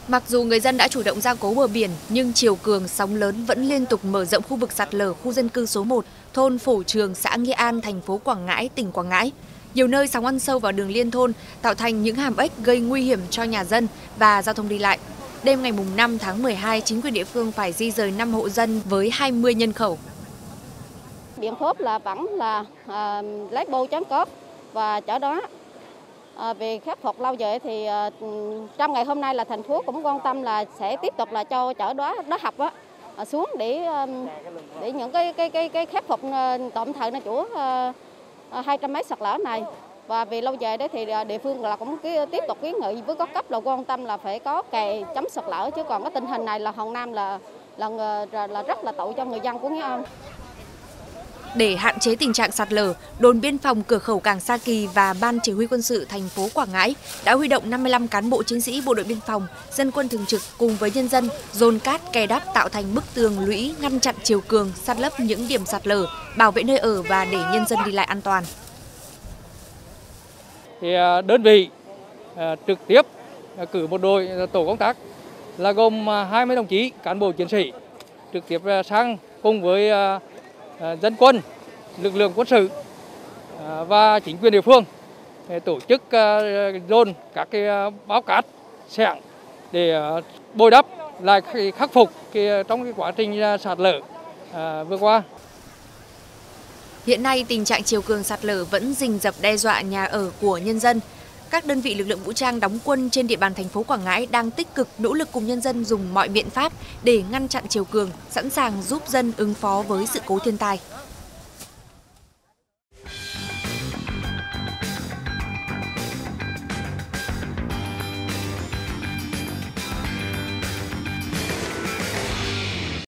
Mặc dù người dân đã chủ động gia cố bờ biển, nhưng chiều cường, sóng lớn vẫn liên tục mở rộng khu vực sạt lở khu dân cư số 1, thôn Phổ Trường, xã Nghĩa An, thành phố Quảng Ngãi, tỉnh Quảng Ngãi. Nhiều nơi sóng ăn sâu vào đường liên thôn, tạo thành những hàm ếch gây nguy hiểm cho nhà dân và giao thông đi lại. Đêm ngày 5 tháng 12, chính quyền địa phương phải di rời 5 hộ dân với 20 nhân khẩu. Biện pháp là vẫn là lấy bô trắng cốp và chở đó. Về khắc phục lâu dài thì trong ngày hôm nay là thành phố cũng quan tâm là sẽ tiếp tục là cho chở đó học xuống để những cái khắc phục tạm thời là chỗ 200 mét sạt lở này. Và về lâu dài đấy thì địa phương là cũng tiếp tục kiến nghị với các cấp là quan tâm là phải có kè chống sạt lở, chứ còn cái tình hình này là hàng năm là rất là tội cho người dân của Nghĩa An. Để hạn chế tình trạng sạt lở, đồn biên phòng cửa khẩu Cảng Sa Kỳ và Ban Chỉ huy quân sự thành phố Quảng Ngãi đã huy động 55 cán bộ chiến sĩ bộ đội biên phòng, dân quân thường trực cùng với nhân dân dồn cát kè đắp tạo thành bức tường lũy ngăn chặn chiều cường, san lấp những điểm sạt lở, bảo vệ nơi ở và để nhân dân đi lại an toàn. Thì đơn vị trực tiếp cử một đội tổ công tác là gồm 20 đồng chí cán bộ chiến sĩ trực tiếp sang cùng với dân quân, lực lượng quân sự và chính quyền địa phương tổ chức dồn các cái báo cát xẻng để bồi đắp lại khắc phục trong cái quá trình sạt lở vừa qua. Hiện nay tình trạng chiều cường sạt lở vẫn rình rập đe dọa nhà ở của nhân dân. Các đơn vị lực lượng vũ trang đóng quân trên địa bàn thành phố Quảng Ngãi đang tích cực nỗ lực cùng nhân dân dùng mọi biện pháp để ngăn chặn chiều cường, sẵn sàng giúp dân ứng phó với sự cố thiên tai.